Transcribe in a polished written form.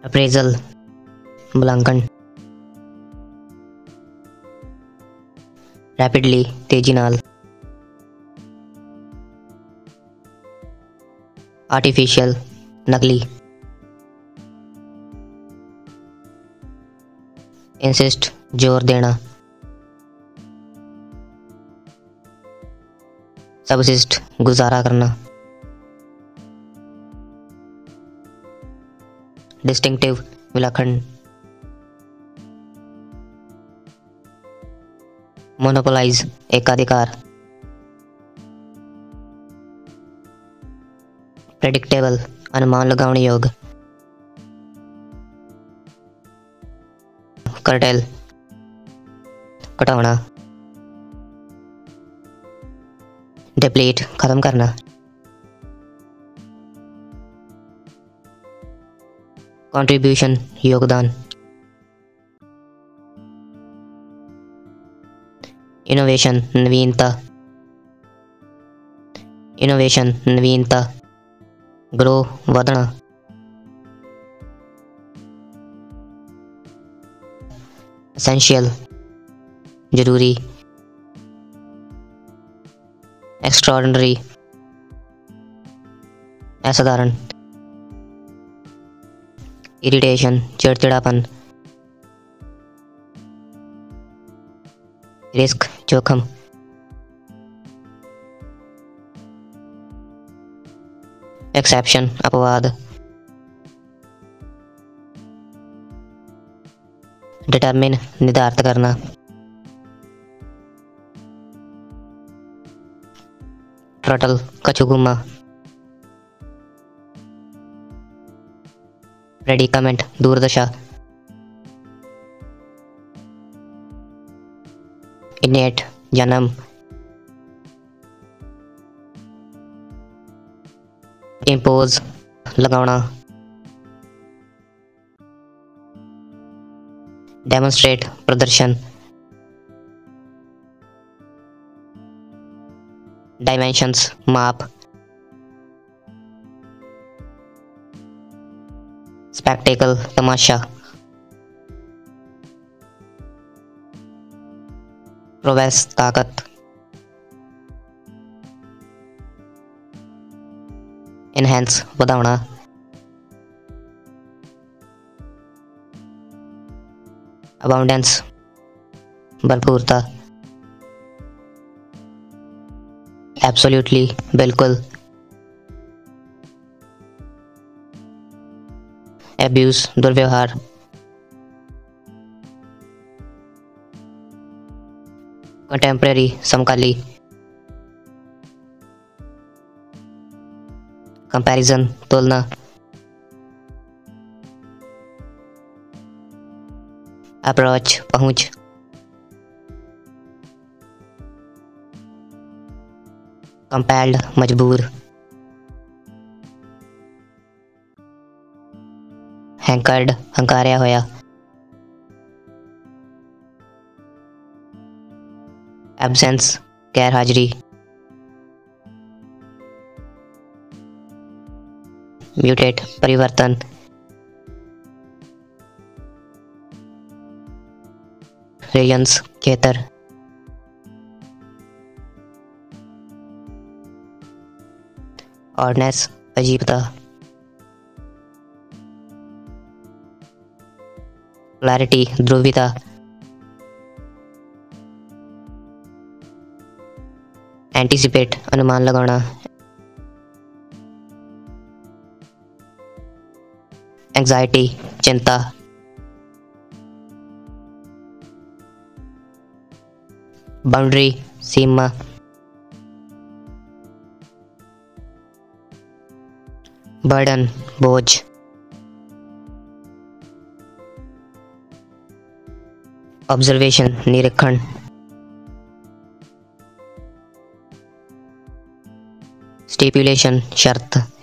Appraisal मूल्यांकन। Rapidly तेजी नाल। आर्टिफिशियल नकली। इंसिस्ट जोर देना। सबसिस्ट गुजारा करना। डिस्टिंक्टिव विलक्षण। मोनोपोलाइज एकाधिकार। प्रेडिक्टेबल अनुमान लगाने योग्य। कर्टेल घटाना। डिप्लीट खत्म करना। कंट्रीब्यूशन योगदान। इनोवेशन नवीनता। इनोवेशन नवीनता। ग्रो ਵਧਣਾ। एसेंशियल जरूरी। एक्स्ट्राऑर्डिनरी असाधारण। इरिटेशन चिड़चिड़ापन। रिस्क जोखम। एक्सेप्शन अपवाद। डिटरमिन निर्धारित करना। ट्रटल कछुगुम्मा। प्रेडिकामेंट दूरदशा। इनेट जन्म। इम्पोज लगाना। डेमोन्स्ट्रेट प्रदर्शन। डायमेंशंस माप। स्पेक्टेकल तमाशा। प्रोवेस ताकत। इनहेंस बढ़ाना। अबाउंडेंस भरपूरता। एब्सोल्युटली बिल्कुल। एब्यूज दुर्व्यवहार। कंटेम्परेरी समकाली। कंपैरिजन तुलना। अप्रोच पहुंच। कंपेल्ड मजबूर। हैंकर्ड हंकारिया होया। एब्सेंस गैर हाजिरी। म्यूटेट परिवर्तन। रेयंस खेतर। ऑर्डनेस अजीबता। क्लैरिटी ध्रुवीता। एंटीसिपेट अनुमान लगाना। एंजाइटी चिंता। बाउंड्री सीमा। बर्डन बोझ। ऑब्जर्वेशन निरीक्षण। स्टिपुलेशन शर्त।